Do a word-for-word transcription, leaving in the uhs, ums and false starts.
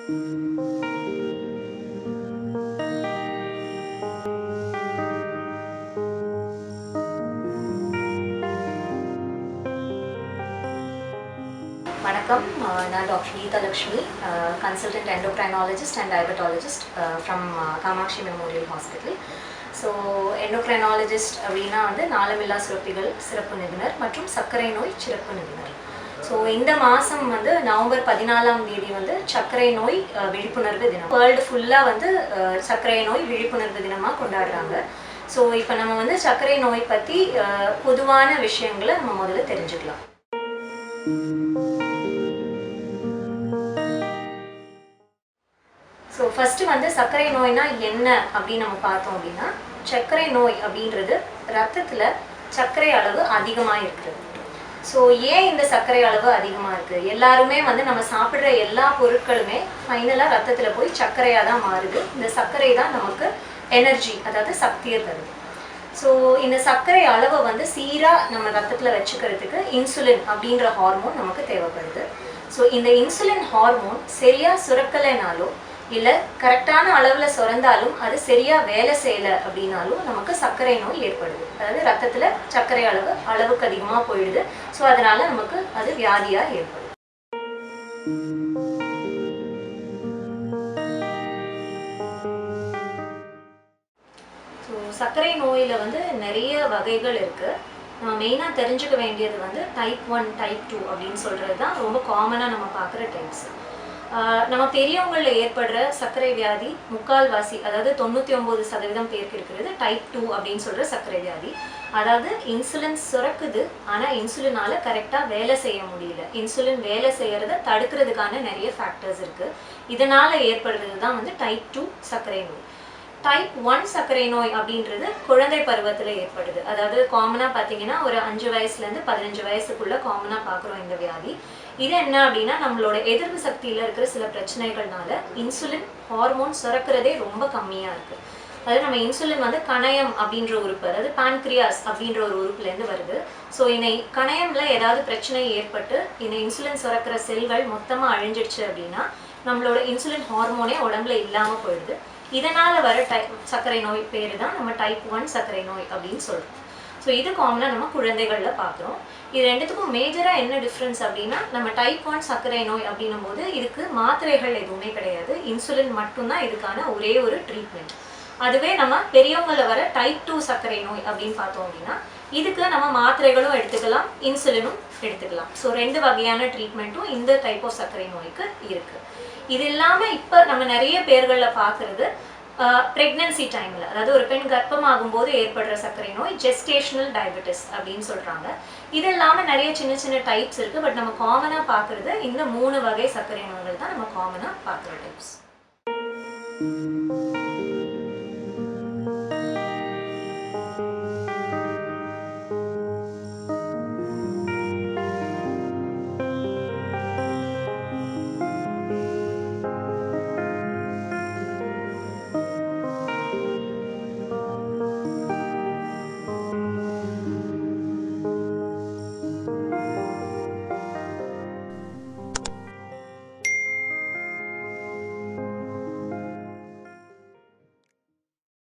Vanakkam, நான் doctor Geetha Lakshmi, consultant endocrinologist and diabetologist uh, from uh, Kamakshi Memorial Hospital. So endocrinologist அப்படின்னா வந்து நாளமில்லா சுரப்பிகள் சிறப்பு நிபுணர் மற்றும் சர்க்கரை நோய் சிறப்பு நிபுணர். ஸோ இந்த மாதம் வந்து நவம்பர் பதினாலாம் தேதி வந்து சர்க்கரை நோய் விழிப்புணர்வு தினம். வேர்ல்டு ஃபுல்லாக வந்து சர்க்கரை நோய் விழிப்புணர்வு தினமாக கொண்டாடுறாங்க. ஸோ இப்போ நம்ம வந்து சர்க்கரை நோய் பற்றி பொதுவான விஷயங்களை நம்ம முதல்ல தெரிஞ்சுக்கலாம். ஸோ ஃபஸ்ட்டு வந்து சர்க்கரை நோய்னா என்ன அப்படின்னு நம்ம பார்த்தோம் அப்படின்னா, சர்க்கரை நோய் அப்படின்றது ரத்தத்தில் சர்க்கரை அளவு அதிகமாக இருக்குது. ஸோ ஏன் இந்த சர்க்கரை அளவு அதிகமாக இருக்குது? எல்லாருமே வந்து நம்ம சாப்பிட்ற எல்லா பொருட்களுமே ஃபைனலாக ரத்தத்தில் போய் சர்க்கரையாக தான் மாறுது. இந்த சர்க்கரை தான் நமக்கு எனர்ஜி, அதாவது சக்தியை தருது. ஸோ இந்த சர்க்கரை அளவை வந்து சீராக நம்ம ரத்தத்தில் வச்சுக்கிறதுக்கு இன்சுலின் அப்படின்ற ஹார்மோன் நமக்கு தேவைப்படுது. ஸோ இந்த இன்சுலின் ஹார்மோன் சரியாக சுரக்கலைனாலோ இல்லை கரெக்டான அளவில் சுரந்தாலும் அது சரியாக வேலை செய்யலை அப்படின்னாலும் நமக்கு சர்க்கரை நோய் ஏற்படுது. அதாவது ரத்தத்தில் சர்க்கரை அளவு அளவுக்கு அதிகமாக போயிடுது. ஸோ அதனால் நமக்கு அது வியாதியாக ஏற்படுது. ஸோ சர்க்கரை நோயில் வந்து நிறைய வகைகள் இருக்குது. நம்ம மெயினாக தெரிஞ்சுக்க வேண்டியது வந்து டைப் ஒன் டைப் டூ அப்படின்னு சொல்கிறது தான் ரொம்ப காமனாக நம்ம பார்க்குற டைப்ஸ். நம்ம பெரியவங்களில் ஏற்படுற சர்க்கரை வியாதி முக்கால்வாசி, அதாவது தொண்ணூற்றி ஒம்பது சதவீதம் பேருக்கு இருக்கிறது டைப் டூ அப்படின்னு சொல்கிற சர்க்கரை வியாதி. அதாவது இன்சுலின் சுரக்குது, ஆனால் இன்சுலினால் கரெக்டாக வேலை செய்ய முடியல. இன்சுலின் வேலை செய்கிறத தடுக்கிறதுக்கான நிறைய ஃபேக்டர்ஸ் இருக்குது. இதனால் ஏற்படுறது தான் வந்து டைப் டூ சர்க்கரை நோய். டைப் ஒன் சர்க்கரை நோய் அப்படின்றது குழந்தை பருவத்தில் ஏற்படுது. அதாவது காமனாக பார்த்தீங்கன்னா ஒரு அஞ்சு வயசுலேருந்து பதினஞ்சு வயசுக்குள்ளே காமனாக பார்க்குறோம் இந்த வியாதி. இது என்ன அப்படின்னா, நம்மளோட எதிர்ப்பு சக்தியில் இருக்கிற சில பிரச்சனைகள்னால இன்சுலின் ஹார்மோன் சுரக்கிறதே ரொம்ப கம்மியாக இருக்குது. அதாவது நம்ம இன்சுலின் வந்து கணையம் அப்படின்ற உறுப்பு, அதாவது பான்க்ரியாஸ் அப்படின்ற ஒரு உறுப்புலேருந்து வருது. ஸோ இந்த கணையம்ல ஏதாவது பிரச்சனை ஏற்பட்டு இந்த இன்சுலின் சுரக்கிற செல்கள் மொத்தமாக அழிஞ்சிடுச்சு அப்படின்னா நம்மளோட இன்சுலின் ஹார்மோனே உடம்புல இல்லாமல் போயிடுது. இதனால் வர டைப் சர்க்கரை நோய் பேர் தான் நம்ம டைப் ஒன் சர்க்கரை நோய் அப்படின்னு சொல்கிறோம். ஸோ இது காமனாக நம்ம குழந்தைகளில் பார்க்குறோம். இது ரெண்டுத்துக்கும் மேஜராக என்ன டிஃப்ரென்ஸ் அப்படின்னா, நம்ம டைப் ஒன் சர்க்கரை நோய் அப்படின்னும் போது இதுக்கு மாத்திரைகள் எதுவுமே கிடையாது, இன்சுலின் மட்டும்தான் இதுக்கான ஒரே ஒரு ட்ரீட்மெண்ட். அதுவே நம்ம பெரியவங்களில் வர டைப் டூ சர்க்கரை நோய் அப்படின்னு பார்த்தோம் அப்படின்னா இதுக்கு நம்ம மாத்திரைகளும் எடுத்துக்கலாம், இன்சுலினும் எடுத்துக்கலாம். ஸோ ரெண்டு வகையான ட்ரீட்மெண்ட்டும் இந்த டைப் ஆஃப் சர்க்கரை நோய்க்கு இருக்குது. இது இல்லாமல் இப்போ நம்ம நிறைய பேர்களில் பார்க்குறது ப்ரெக்னன்சி டைமில், அதாவது ஒரு பெண் கர்ப்பமாகும் போது ஏற்படுற சர்க்கரை நோய் ஜெஸ்டேஷனல் டயபெட்டிஸ் அப்படின்னு சொல்கிறாங்க. இது இல்லாமல் நிறைய சின்ன சின்ன டைப்ஸ் இருக்குது. பட் நம்ம காமனாக பார்க்குறது இந்த மூணு வகை சர்க்கரை நோய்கள் தான் நம்ம காமனாக பார்க்குற டைப்ஸ்.